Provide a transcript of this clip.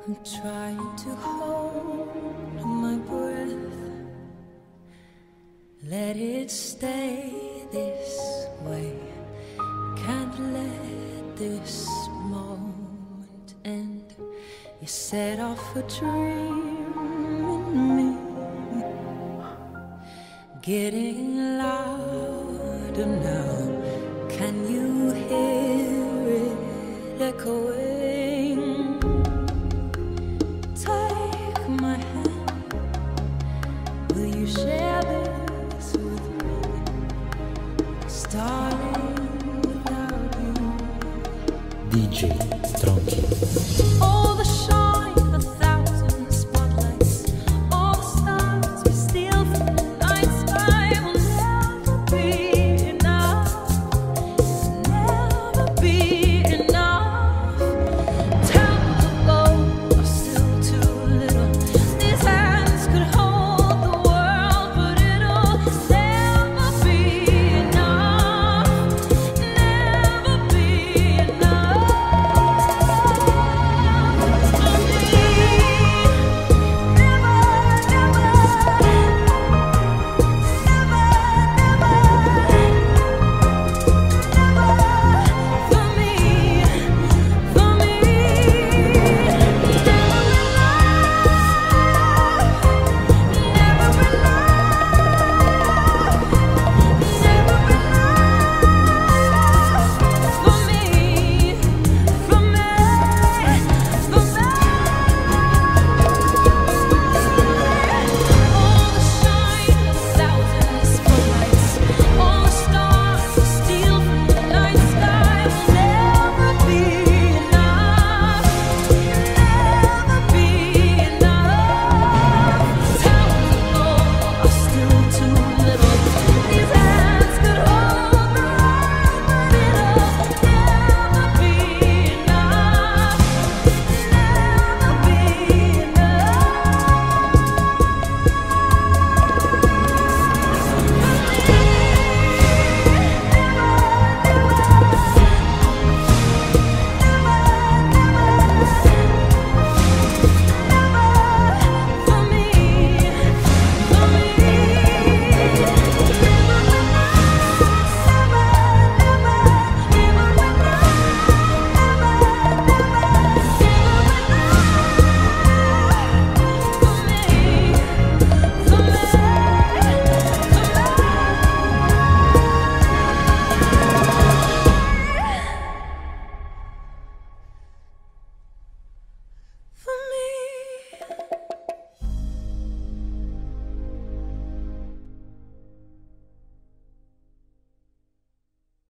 I'm trying to hold my breath. Let it stay this way. Can't let this moment end. You set off a dream in me, getting louder now. Can you hear it echoing? Take my hand. Will you share this with me? Starting without you. DJ TRONKY. Oh,